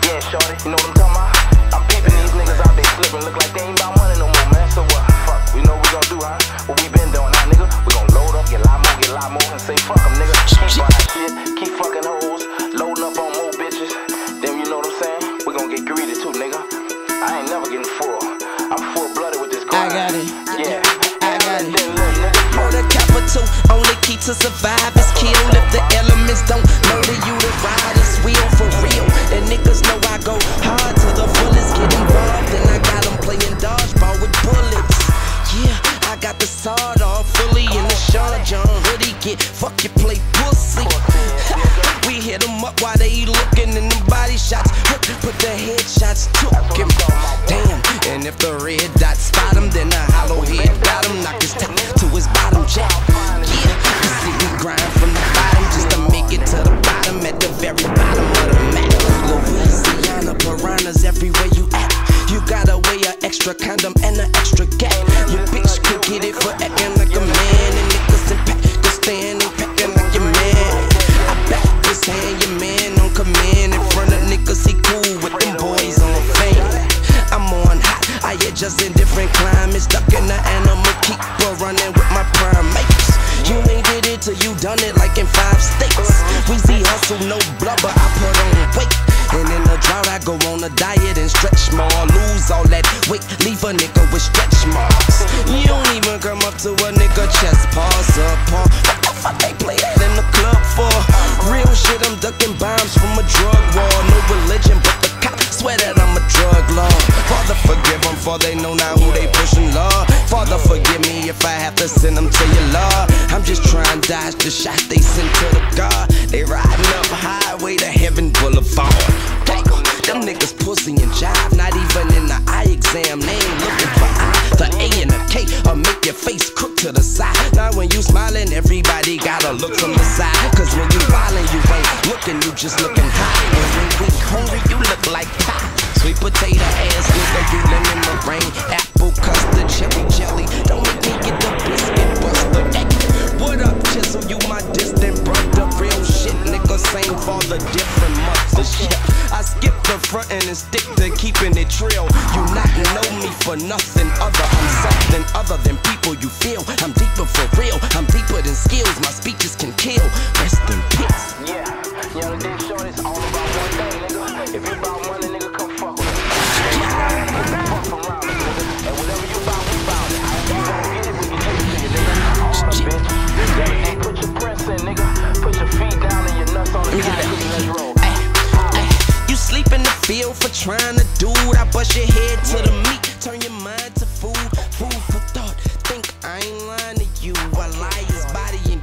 Yeah, shorty, you know what I'm talking about? I'm peeping these niggas out there slipping, look like they ain't about money no more, man. So what? Fuck, we know what we gon' do, huh? What we been doing, huh, nigga? We gon' load up, get a lot more, and say fuck them, nigga. Keep buying shit, keep fucking hoes, loading up on more bitches. Then you know what I'm saying? We gon' get greedy too, nigga. I ain't never getting full. I'm full-blooded with this grind. I got it. Yeah, I got it. For the capital, only key to survive is kill. If the elements don't murder you, the ride is wheel for real. And niggas know I go hard to the fullest, get involved, and I got them playing dodgeball with bullets. Yeah, I got the sawed off fully in the Sean John hoodie. Get fuck you play pussy. We hit them up while they looking in the body shots. Put the headshots took him. Damn, and if the red dot spot him, then the hollow head got him. Knock his top to his bottom jack. Yeah, you see me grind from the bottom just to make it to the bottom, at the very bottom of the map. Louisiana piranhas everywhere you at. You gotta weigh an extra condom and an extra gap. Your bitch could get it for acting like a man, and niggas in pack could stand and packing like your man. I back this hand, your man on command in front of niggas. He cool with them boys on fame. I'm on hot, I adjust in different climates, stuck in the animal keeper, running with my primates. You ain't did it till you done it, like in 5 states. Weezy hustle, no blubber, I put on weight. And in the drought, I go on a diet and stretch more. Lose all that weight, leave a nigga with stretch marks. You don't even come up to a nigga chest, pause up, pause. What the fuck they play that in the club for? Real shit, I'm ducking bombs from a drug war. No religion, but the cops swear that I'm a drug lord. Father, forgive them, for they know now who they pushing, Lord. Father, forgive me if I have to send them to your Lord. I'm just trying to dodge the shot they sent to the God. They riding up highway to heaven boulevard. Them niggas pussy and jive, not even in the eye exam. They ain't looking for I, the A and the K, or make your face crook to the side. Now when you smiling, everybody gotta look from the side. Cause when you violin', you ain't looking, you just looking high. And when we hungry, you look like pie. Sweet potato ass nigga, you lemon meringue, apple custard, cherry jelly. Don't make me get the biscuit buster. Hey, what up, Chisel? You my distant brother. Real shit, nigga, same for the different months of shit. I skip the front and stick to keeping it trill. You not know me for nothing other. I'm something other than people you feel. I'm deeper for real. I'm deeper than skills. My speeches can kill. Rest in peace. Yeah, young day short, it's all about one thing, nigga. If you about money, nigga, come fuck with me. Fuck around, nigga. And whatever you about, we about it. You gon' get it when you take it to you, nigga. All up, bitch. Young day, put your press in, nigga. Put your feet down and your nuts on the concrete. Let's roll. You sleep in the field for trying to do it. I bust your head to the meat, turn your mind to food. Food for thought, think I ain't lying to you. I lie his body and